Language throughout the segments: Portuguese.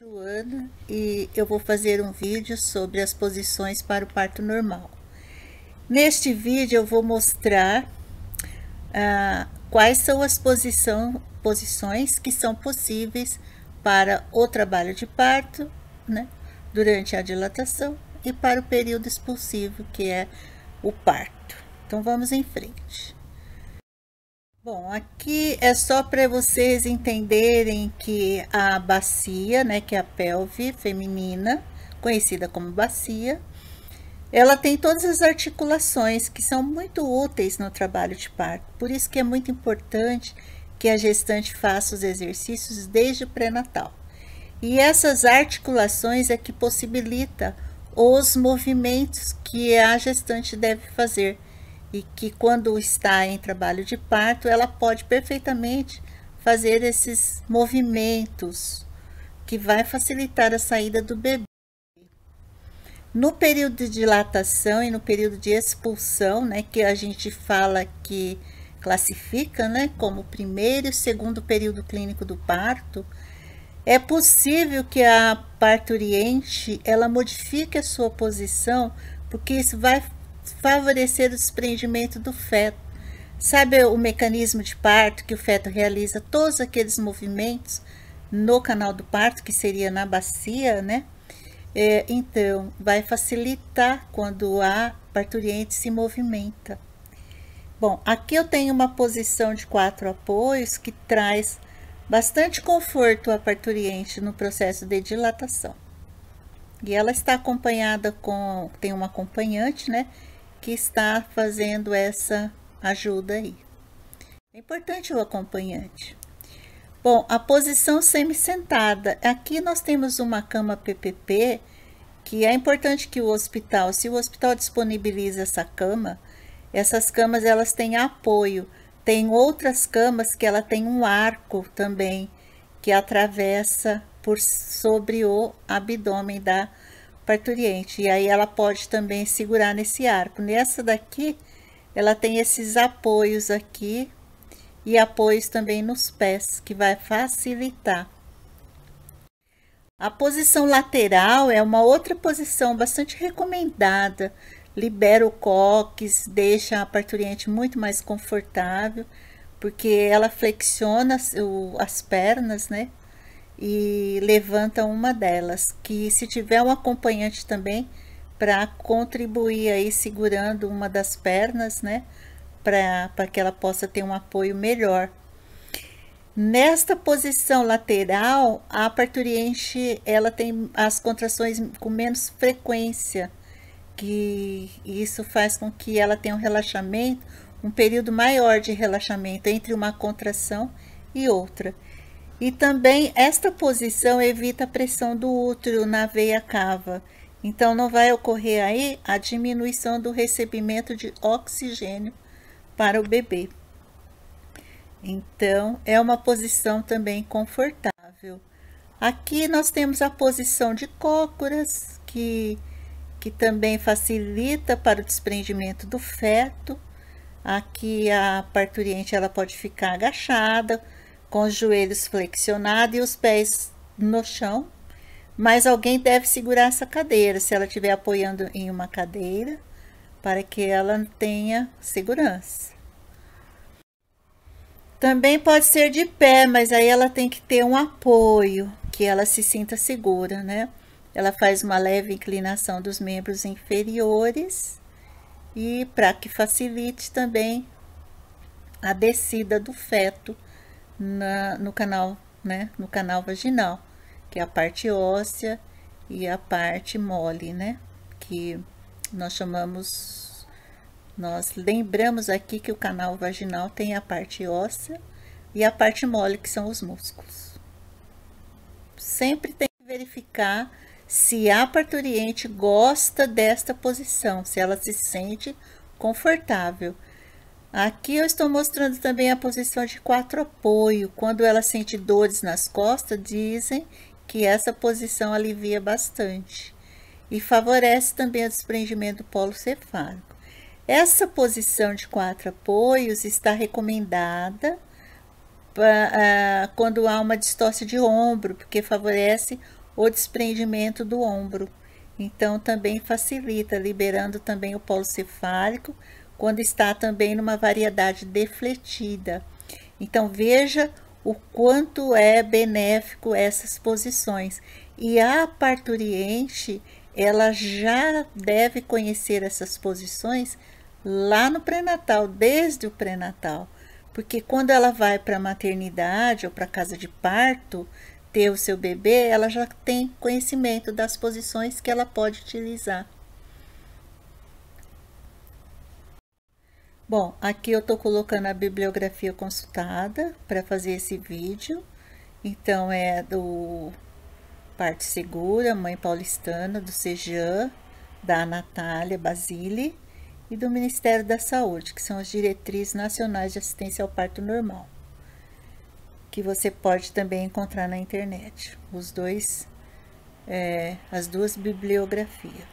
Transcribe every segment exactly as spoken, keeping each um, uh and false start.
Joana, e eu vou fazer um vídeo sobre as posições para o parto normal. Neste vídeo eu vou mostrar ah, quais são as posição, posições que são possíveis para o trabalho de parto, né, durante a dilatação e para o período expulsivo, que é o parto. Então vamos em frente. Bom, aqui é só para vocês entenderem que a bacia, né, que é a pelve feminina, conhecida como bacia, ela tem todas as articulações que são muito úteis no trabalho de parto. Por isso que é muito importante que a gestante faça os exercícios desde o pré-natal. E essas articulações é que possibilita os movimentos que a gestante deve fazer. E que quando está em trabalho de parto, ela pode perfeitamente fazer esses movimentos que vai facilitar a saída do bebê. No período de dilatação e no período de expulsão, né, que a gente fala que classifica, né, como o primeiro e segundo período clínico do parto, é possível que a parturiente ela modifique a sua posição, porque isso vai favorecer o desprendimento do feto. Sabe o mecanismo de parto que o feto realiza todos aqueles movimentos no canal do parto, que seria na bacia, né? É, então, vai facilitar quando a parturiente se movimenta. Bom, aqui eu tenho uma posição de quatro apoios que traz bastante conforto à parturiente no processo de dilatação. E ela está acompanhada com, tem uma acompanhante, né, que está fazendo essa ajuda aí. É importante o acompanhante. Bom, a posição semi-sentada. Aqui nós temos uma cama P P P, que é importante que o hospital, se o hospital disponibiliza essa cama, essas camas elas têm apoio. Tem outras camas que ela tem um arco também, que atravessa por sobre o abdômen da parturiente, e aí ela pode também segurar nesse arco. Nessa daqui, ela tem esses apoios aqui, e apoios também nos pés, que vai facilitar. A posição lateral é uma outra posição bastante recomendada, libera o cóccix, deixa a parturiente muito mais confortável, porque ela flexiona o, as pernas, né? E levanta uma delas, que se tiver um acompanhante também, para contribuir aí segurando uma das pernas, né? Para que ela possa ter um apoio melhor. Nesta posição lateral, a parturiente ela tem as contrações com menos frequência, que isso faz com que ela tenha um relaxamento, um período maior de relaxamento entre uma contração e outra. E também esta posição evita a pressão do útero na veia cava. Então não vai ocorrer aí a diminuição do recebimento de oxigênio para o bebê. Então é uma posição também confortável. Aqui nós temos a posição de cócoras, que, que também facilita para o desprendimento do feto. Aqui a parturiente ela pode ficar agachada, com os joelhos flexionados e os pés no chão, mas alguém deve segurar essa cadeira, se ela estiver apoiando em uma cadeira, para que ela tenha segurança. Também pode ser de pé, mas aí ela tem que ter um apoio, que ela se sinta segura, né? Ela faz uma leve inclinação dos membros inferiores, e para que facilite também a descida do feto Na, no canal, né, no canal vaginal, que é a parte óssea e a parte mole, né, que nós chamamos, nós lembramos aqui que o canal vaginal tem a parte óssea e a parte mole, que são os músculos. Sempre tem que verificar se a parturiente gosta desta posição, se ela se sente confortável. Aqui eu estou mostrando também a posição de quatro apoio. Quando ela sente dores nas costas, dizem que essa posição alivia bastante e favorece também o desprendimento do polo cefálico. Essa posição de quatro apoios está recomendada pra, uh, quando há uma distócia de ombro, porque favorece o desprendimento do ombro. Então, também facilita, liberando também o polo cefálico, quando está também numa variedade defletida. Então, veja o quanto é benéfico essas posições. E a parturiente, ela já deve conhecer essas posições lá no pré-natal, desde o pré-natal. Porque quando ela vai para a maternidade ou para a casa de parto, ter o seu bebê, ela já tem conhecimento das posições que ela pode utilizar. Bom, aqui eu estou colocando a bibliografia consultada para fazer esse vídeo. Então, é do Parto Segura, Mãe Paulistana, do CEJAN, da Natália Basile e do Ministério da Saúde, que são as Diretrizes Nacionais de Assistência ao Parto Normal, que você pode também encontrar na internet. Os dois, é, as duas bibliografias.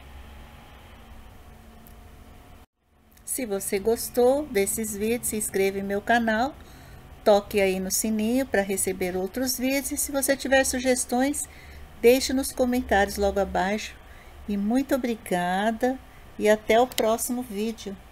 Se você gostou desses vídeos, se inscreva em meu canal, toque aí no sininho para receber outros vídeos. E se você tiver sugestões, deixe nos comentários logo abaixo. E muito obrigada e até o próximo vídeo.